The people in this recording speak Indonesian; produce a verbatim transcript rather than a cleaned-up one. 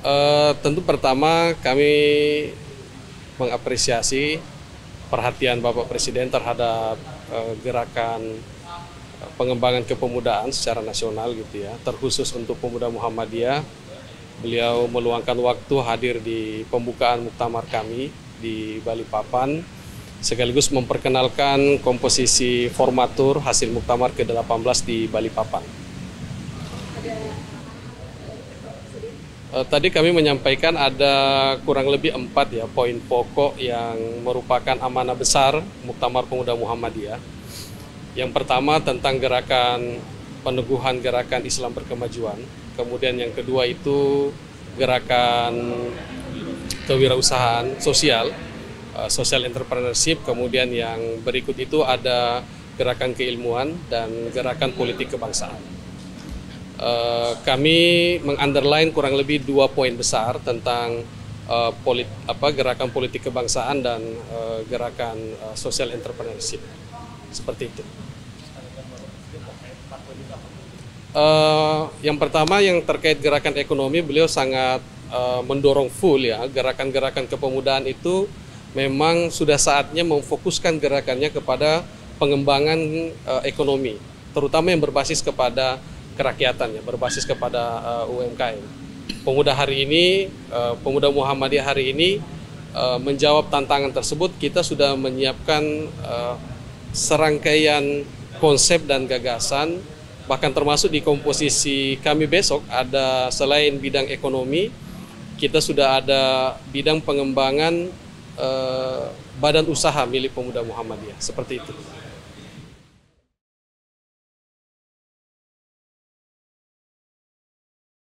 Eh, tentu pertama kami mengapresiasi perhatian Bapak Presiden terhadap eh, gerakan eh, pengembangan kepemudaan secara nasional gitu ya, terkhusus untuk pemuda Muhammadiyah. Beliau meluangkan waktu hadir di pembukaan muktamar kami di Balikpapan, sekaligus memperkenalkan komposisi formatur hasil muktamar ke delapan belas di Balikpapan. Eh, Tadi kami menyampaikan ada kurang lebih empat ya poin pokok yang merupakan amanah besar Muktamar Pemuda Muhammadiyah. Yang pertama tentang gerakan peneguhan gerakan Islam berkemajuan. Kemudian yang kedua itu gerakan kewirausahaan sosial, uh, social entrepreneurship. Kemudian yang berikut itu ada gerakan keilmuan dan gerakan politik kebangsaan. Uh, kami mengunderline kurang lebih dua poin besar tentang uh, polit, apa, gerakan politik kebangsaan dan uh, gerakan uh, social entrepreneurship. Seperti itu. Uh, yang pertama yang terkait gerakan ekonomi, beliau sangat uh, mendorong full ya gerakan-gerakan kepemudaan itu memang sudah saatnya memfokuskan gerakannya kepada pengembangan uh, ekonomi, terutama yang berbasis kepada kerakyatan ya, berbasis kepada uh, U M K M. Pemuda hari ini, uh, pemuda Muhammadiyah hari ini uh, menjawab tantangan tersebut. Kita sudah menyiapkan uh, serangkaian konsep dan gagasan. Bahkan termasuk di komposisi kami besok ada selain bidang ekonomi, kita sudah ada bidang pengembangan eh, badan usaha milik pemuda Muhammadiyah, seperti itu.